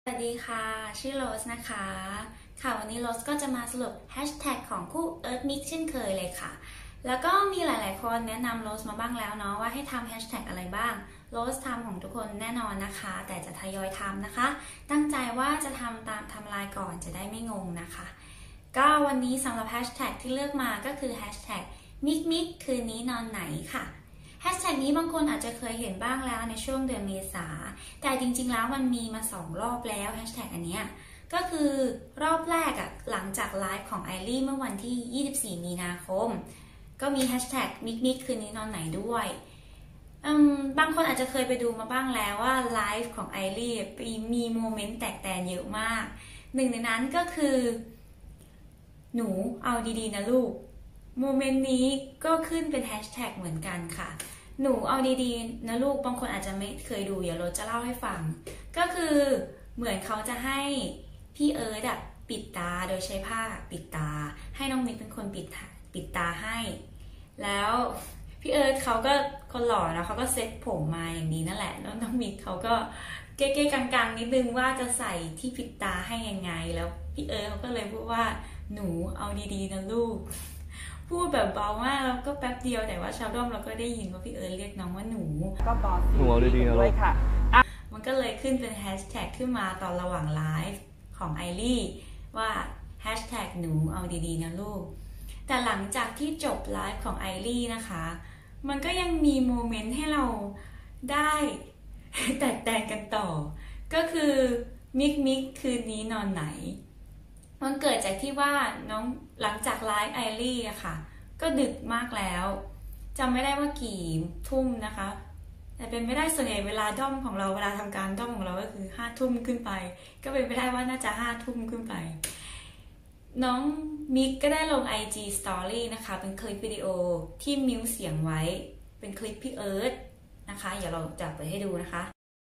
สวัสดีค่ะชื่อโรสนะคะค่ะวันนี้โรสก็จะมาสรุปแฮชแท็กของคู่ Earth Mix เช่นเคยเลยค่ะแล้วก็มีหลายๆคนแนะนำโรสมาบ้างแล้วเนาะว่าให้ทำแฮชแท็กอะไรบ้างโรสทำของทุกคนแน่นอนนะคะแต่จะทยอยทำนะคะตั้งใจว่าจะทำตามไทม์ไลน์ก่อนจะได้ไม่งงนะคะก็วันนี้สำหรับแฮชแท็กที่เลือกมาก็คือแฮชแท็กมิกมิกคืนนี้นอนไหนค่ะแฮชแท็กนี้บางคนอาจจะเคยเห็นบ้างแล้วในช่วงเดือนเมษาแต่จริงๆแล้วมันมีมา2 รอบแล้วแฮชแท็กอันเนี้ยก็คือรอบแรกหลังจากไลฟ์ของไอรี่เมื่อวันที่ 24 มีนาคมก็มีแฮชแท็กมิกมิกคืนนี้นอนไหนด้วยบางคนอาจจะเคยไปดูมาบ้างแล้วว่าไลฟ์ของไอรี่มีโมเมนต์แตกแตนเยอะมากหนึ่งในนั้นก็คือหนูเอาดีๆนะลูกโมเมนต์นี้ก็ขึ้นเป็นแฮชแท็กเหมือนกันค่ะหนูเอาดีๆนะลูกบางคนอาจจะไม่เคยดูเดี๋ยวเราจะเล่าให้ฟังก็คือเหมือนเขาจะให้พี่เอิร์ธปิดตาโดยใช้ผ้าปิดตาให้น้องมิกเป็นคนปิดตาให้แล้วพี่เอิร์ธเขาก็คนหล่อนะเขาก็เซ็ตผมมาอย่างนี้นั่นแหละแล้วน้องมิกเขาก็เก๊ๆกังๆนิดนึงว่าจะใส่ที่ปิดตาให้ยังไงแล้วพี่เอิร์ธเขาก็เลยพูดว่าหนูเอาดีๆนะลูกพูดแบบเบามากแล้วก็แป๊บเดียวแต่ว่าชาวด้อมเราก็ได้ยินว่าพี่เอิร์ธเรียกน้องว่าหนูก็บอสหนูเอาดีๆนะลูกค่ะมันก็เลยขึ้นเป็นแฮชแท็กขึ้นมาตอนระหว่างไลฟ์ของไอรี่ว่าแฮชแท็กหนูเอาดีๆนะลูกแต่หลังจากที่จบไลฟ์ของไอรี่นะคะมันก็ยังมีโมเมนต์ให้เราได้แตกแตนกันต่อก็คือมิกคืนนี้นอนไหนมันเกิดจากที่ว่าน้องหลังจากไลฟ์ไอรี่อะค่ะก็ดึกมากแล้วจำไม่ได้ว่ากี่ทุ่มนะคะแต่เป็นไม่ได้ส่วนใหญ่เวลาด้อมของเราเวลาทำการด้อมของเราก็คือ5 ทุ่มขึ้นไปก็เป็นไปได้ว่าน่าจะ5 ทุ่มขึ้นไปน้องมิกก็ได้ลง IG Story นะคะเป็นคลิปวิดีโอที่มิวเสียงไว้เป็นคลิปพี่เอิร์ธนะคะเดี๋ยวเราจะเปิดให้ดูนะคะ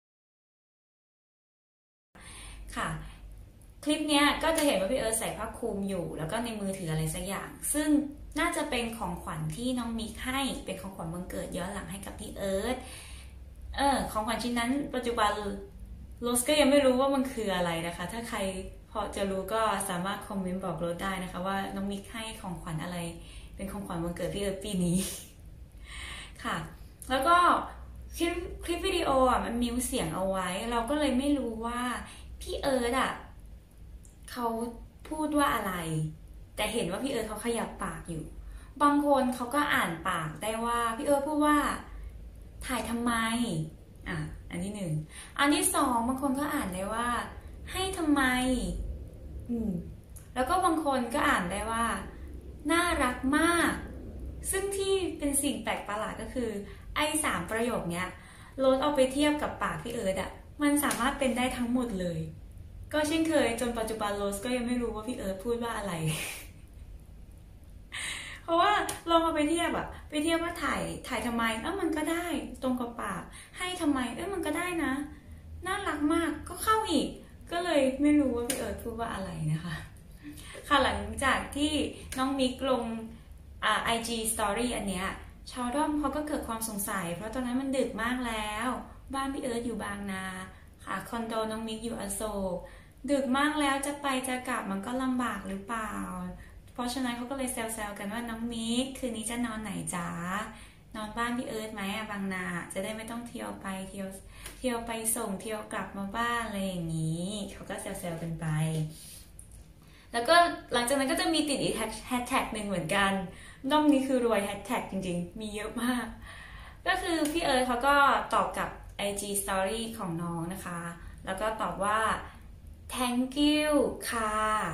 ค่ะคลิปเนี้ยก็จะเห็นว่าพี่เอิร์ธใส่ผ้าคลุมอยู่แล้วก็ในมือถืออะไรสักอย่างซึ่งน่าจะเป็นของขวัญที่น้องมิกให้เป็นของขวัญวันเกิดย้อนหลังให้กับพี่เอิร์ธของขวัญชิ้นนั้นปัจจุบันโรสก็ยังไม่รู้ว่ามันคืออะไรนะคะถ้าใครพอจะรู้ก็สามารถคอมเมนต์บอกโรสได้นะคะว่าน้องมิกให้ของขวัญอะไรเป็นของขวัญวันเกิดพี่เอิร์ธปีนี้ค่ะแล้วก็คลิปวิดีโอมันมิวเสียงเอาไว้เราก็เลยไม่รู้ว่าพี่เอิร์ธเขาพูดว่าอะไรแต่เห็นว่าพี่เอิร์ธเขาขยับปากอยู่บางคนเขาก็อ่านปากได้ว่าพี่เอิร์ธพูดว่าถ่ายทำไมอันที่ 1อันที่ 2บางคนก็อ่านได้ว่าให้ทำไมแล้วก็บางคนก็อ่านได้ว่าน่ารักมากซึ่งที่เป็นสิ่งแปลกประหลาดก็คือไอ้3 ประโยคเนี้ยโรสเอาไปเทียบกับปากพี่เอิร์ธมันสามารถเป็นได้ทั้งหมดเลยก็เช่นเคยจนปัจจุบันโรสก็ยังไม่รู้ว่าพี่เอิร์ธพูดว่าอะไร เพราะว่าลองมาไปเทียบว่าถ่ายทำไมมันก็ได้ตรงกับปากให้ทำไมมันก็ได้นะน่ารักมากก็เข้าอีกก็เลยไม่รู้ว่าพี่เอิร์ธพูดว่าอะไรนะคะค่ะหลังจากที่น้องมิกลงIG Story อันเนี้ยชาวด้อมเขาก็เกิดความสงสัยเพราะตอนนั้นมันดึกมากแล้วบ้านพี่เอิร์ธอยู่บางนาค่ะคอนโดน้องมิกอยู่อโศกดึกมากแล้วจะไปจะกลับมันก็ลำบากหรือเปล่าเพราะฉะนั้นเขาก็เลยแซวๆกันว่าน้องมิกคืนนี้จะนอนไหนจ๊ะนอนบ้านพี่เอิร์ธไหมบางนาจะได้ไม่ต้องเที่ยวไปเที่ยวไปส่งเที่ยวกลับมาบ้านอะไรอย่างนี้เขาก็แซวๆกันไปแล้วก็หลังจากนั้นก็จะมีติดอีกแฮชแท็กหนึ่งเหมือนกันด้อมนี้คือรวยแฮชแท็กจริงๆมีเยอะมากก็คือพี่เอิร์ธเขาก็ตอบกับ IG Story ของน้องนะคะแล้วก็ตอบว่า thank you ค่ะ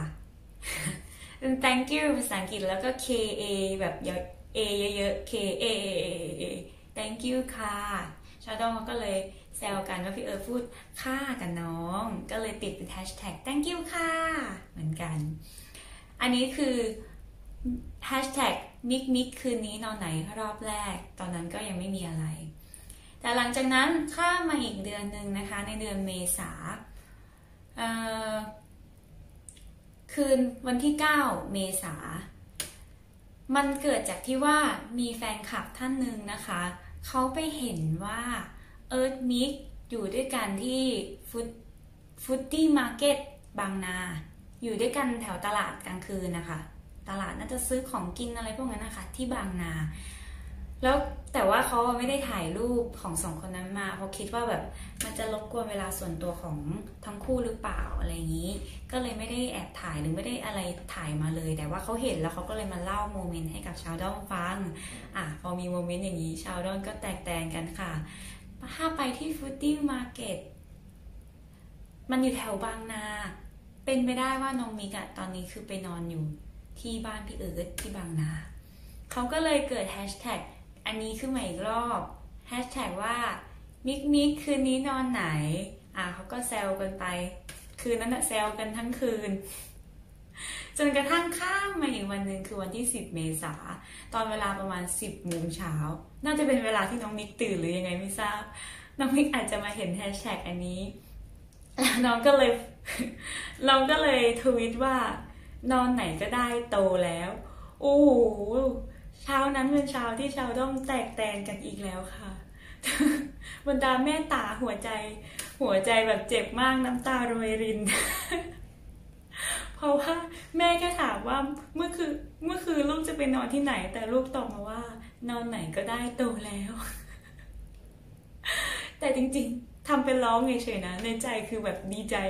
thank you ภาษาอังกฤษแล้วก็ KA แบบ A เยอะๆ KA thank you ค่ะชาวด้อมก็เลยแซวกันว่าพี่เอิร์ธพูดค่ากับน้องก็เลยติดเป็นแฮชแท็ก thank you ค่ะเหมือนกันอันนี้คือแฮชแท็กมิกคืนนี้นอนไหนรอบแรกตอนนั้นก็ยังไม่มีอะไรแต่หลังจากนั้นข้ามมาอีกเดือนหนึ่งนะคะในเดือนเมษาคืนวันที่9 เมษามันเกิดจากที่ว่ามีแฟนคลับท่านหนึ่งนะคะเขาไปเห็นว่าเอิร์ธมิกอยู่ด้วยกันที่ฟูดดี้มาร์เก็ตบางนาอยู่ด้วยกันแถวตลาดกลางคืนนะคะตลาดน่าจะซื้อของกินอะไรพวกนั้นนะคะที่บางนาแล้วแต่ว่าเขาไม่ได้ถ่ายรูปของสองคนนั้นมาเพราะคิดว่าแบบมันจะรบกวนเวลาส่วนตัวของทั้งคู่หรือเปล่าอะไรอย่างนี้ก็เลยไม่ได้แอบถ่ายหรือไม่ได้อะไรถ่ายมาเลยแต่ว่าเขาเห็นแล้วเขาก็เลยมาเล่าโมเมนต์ให้กับชาวด้อมฟังพอมีโมเมนต์อย่างนี้ชาวด้อมก็แตกแตนกันค่ะถ้าไปที่ฟูดดี้มาร์เก็ตมันอยู่แถวบางนาเป็นไปได้ว่าน้องมิกตอนนี้คือไปนอนอยู่ที่บ้านพี่เอิร์ธที่บางนาเขาก็เลยเกิดแฮชแท็กอันนี้ขึ้นมาอีกรอบแฮชแท็กว่ามิกคืนนี้นอนไหนเขาก็แซวกันไปคืนนั้นแซวกันทั้งคืนจนกระทั่งข้ามมาอีกวันหนึ่งคือวันที่10 เมษาตอนเวลาประมาณ10 โมงเช้าน่าจะเป็นเวลาที่น้องมิกตื่นหรือยังไงไม่ทราบน้องมิกอาจจะมาเห็นแฮชแท็กอันนี้แล้วน้องก็เลยทวิตว่านอนไหนก็ได้โตแล้วโอ้โหเช้านั้นเป็นเช้าที่ชาวด้อมแตกแตนกันอีกแล้วค่ะบรรดาแม่ตาหัวใจแบบเจ็บมากน้ำตาโรยริน เพราะว่าแม่แค่ถามว่าเมื่อคืนลูกจะไปนอนที่ไหนแต่ลูกตอบมาว่านอนไหนก็ได้โตแล้ว แต่จริงๆทำเป็นร้องเฉยๆนะในใจคือแบบดีใจ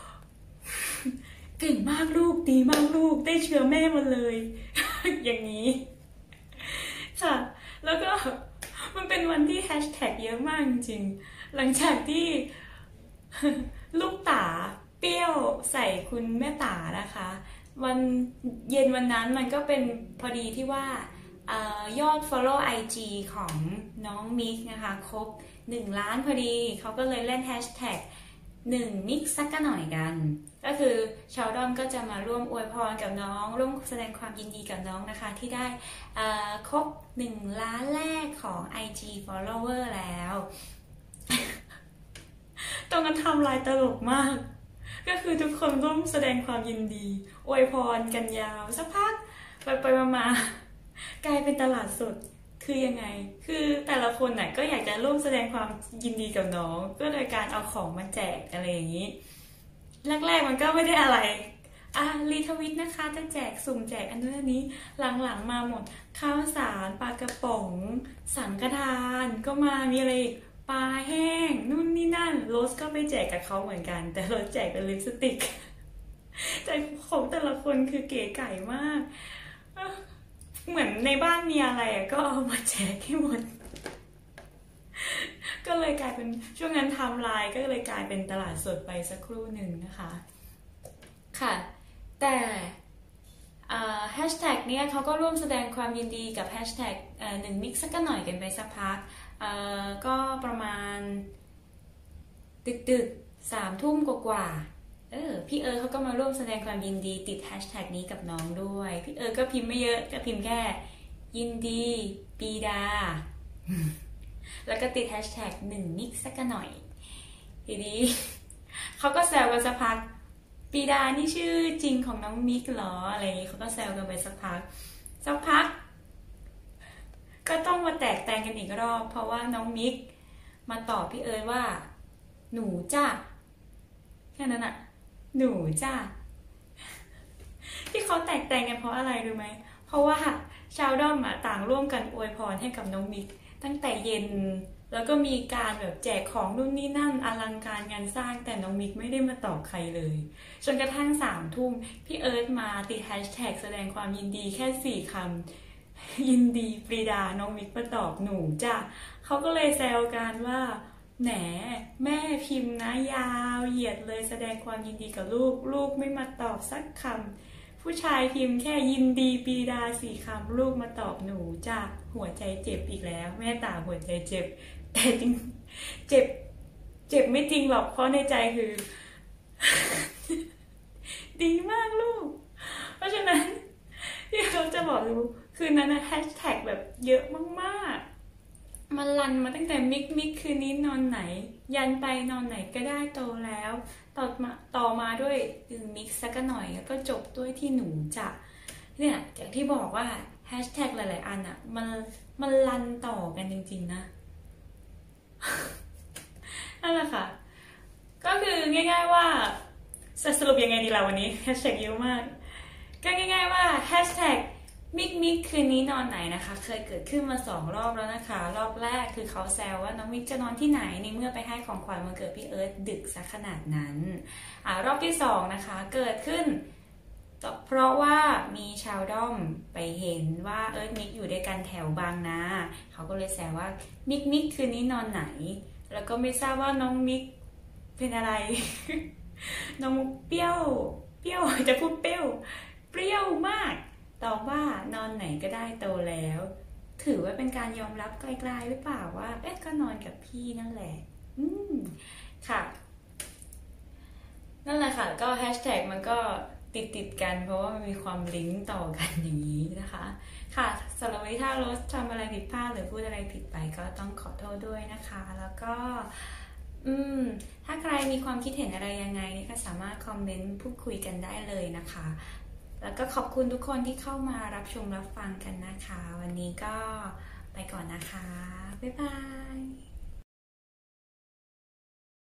เก่งมากลูกดีมากลูกได้เชื้อแม่มาเลย อย่างนี้ค่ะแล้วก็มันเป็นวันที่แฮชแท็กเยอะมากจริงๆหลังจากที่ ลูกต๋าเปรี้ยวใส่คุณแม่ต๋านะคะวันเย็นวันนั้นมันก็เป็นพอดีที่ว่ายอด follow IG ของน้องมิกนะคะครบ1 ล้านพอดีเขาก็เลยเล่นแฮชแท็ก1มิกสักหน่อยกันก็คือชาวด้อมก็จะมาร่วมอวยพรกับน้องร่วมแสดงความยินดีกับน้องนะคะที่ได้ครบ1 ล้านแรกของ IG follower แล้ว ตรงนั้นทำลายตลกมากก็คือทุกคนร่วมแสดงความยินดีอวยพรกันยาวสักพักไปมากลายเป็นตลาดสดคือยังไงคือแต่ละคนน่ะก็อยากจะร่วมแสดงความยินดีกับน้องก็โดยการเอาของมาแจกอะไรอย่างนี้แรกๆมันก็ไม่ได้อะไรรีทวิตนะคะจะแจกสุ่มแจกอันนู้นอันนี้หลังๆมาหมดข้าวสารปลากระป๋องสังฆทานก็มามีอะไรอีกปลาแห้งนู่นนี่นั่นโรสก็ไปแจกกับเขาเหมือนกันแต่โรสแจกเป็นลิปสติกแต่ของแต่ละคนคือเก๋ไก่มากเหมือนในบ้านมีอะไรก็เอามาแจกให้หมดก็เลยกลายเป็นช่วงนั้นไทม์ไลน์ก็เลยกลายเป็นตลาดสดไปสักครู่หนึ่งนะคะค่ะแต่แฮชแท็กเนี้ยเขาก็ร่วมแสดงความยินดีกับแฮชแท็ก1มิกสักหน่อยกันไปสักพักก็ประมาณดึก3 ทุ่มกว่าพี่เอิร์ธเขาก็มาร่วมแสดงความยินดีติดแฮชแท็กนี้กับน้องด้วยพี่เอิร์ธก็พิมพ์ไม่เยอะก็พิมพ์แค่ยินดีปีดา แล้วก็ติดแฮชแท็ก1มิกสักหน่อยทีนี้ เขาก็แซวกันสักพักปีดานี่ชื่อจริงของน้องมิกเหรออะไรอย่างนี้เขาก็แซวกันไปสักพักก็ต้องมาแตกแตนกันอีกรอบเพราะว่าน้องมิกมาตอบพี่เอิร์ธว่าหนูจ้าแค่นั้นอะหนูจ้าที่เขาแตกแตนกันเพราะอะไรรู้ไหมเพราะว่าชาวด้อมต่างร่วมกันอวยพรให้กับน้องมิกตั้งแต่เย็นแล้วก็มีการแบบแจกของนู่นนี่นั่นอลังการงานสร้างแต่น้องมิกไม่ได้มาตอบใครเลยจนกระทั่ง3 ทุ่มพี่เอิร์ธมาติดแฮชแท็กแสดงความยินดีแค่4 คำยินดีปรีดาน้องมิกมาตอบหนูจ้ะเขาก็เลยแซวกันว่าแหนแม่พิมพ์นะยาวเหยียดเลยแสดงความยินดีกับลูกไม่มาตอบสักคำผู้ชายพิมพ์แค่ยินดีปรีดา4 คำลูกมาตอบหนูจ้ะหัวใจเจ็บอีกแล้วแม่ตาหัวใจเจ็บแต่จริงเจ็บไม่จริงหรอกเพราะในใจคือ ดีมากลูกเพราะฉะนั้นที่เราจะบอกดูคืนนั้นแฮชแท็กแบบเยอะมากๆมันรันมาตั้งแต่มิกคืนนี้นอนไหนยันไปนอนไหนก็ได้โตแล้วต่อมาด้วยมิกสักหน่อยแล้วก็จบด้วยที่หนูจะเนี่ยจากที่บอกว่าแฮชแท็กหลายๆอันมันรันต่อกันจริงๆนะนั่นแหละค่ะก็คือง่ายๆว่าสรุปยังไงดีล่ะวันนี้แฮชแท็กเยอะมากก็ง่ายๆว่าแฮชแท็กมิกมิกคืนนี้นอนไหนนะคะเคยเกิดขึ้นมา2 รอบแล้วนะคะรอบแรกคือเขาแซวว่าน้องมิกจะนอนที่ไหนในเมื่อไปให้ของขวัญวันเกิดพี่เอิร์ธดึกซะขนาดนั้นรอบที่2นะคะเกิดขึ้นเพราะว่ามีชาวด้อมไปเห็นว่าเอิร์ธมิกอยู่ด้วยกันแถวบางนาเขาก็เลยแซวว่ามิกมิกคืนนี้นอนไหนแล้วก็ไม่ทราบว่าน้องมิกเป็นอะไร น้องเปรี้ยวจะพูดเปรี้ยวมากตอบว่านอนไหนก็ได้โตแล้วถือว่าเป็นการยอมรับไกลๆหรือเปล่าว่าก็นอนกับพี่นั่นแหละค่ะนั่นแหละค่ะก็แฮชแท็กมันก็ติดกันเพราะว่ามันมีความลิงก์ต่อกันอย่างนี้นะคะค่ะสำหรับวันนี้ถ้าโรสทำอะไรผิดพลาดหรือพูดอะไรผิดไปก็ต้องขอโทษด้วยนะคะแล้วก็ถ้าใครมีความคิดเห็นอะไรยังไงก็สามารถคอมเมนต์พูดคุยกันได้เลยนะคะแล้วก็ขอบคุณทุกคนที่เข้ามารับชมรับฟังกันนะคะวันนี้ก็ไปก่อนนะคะบ๊ายบาย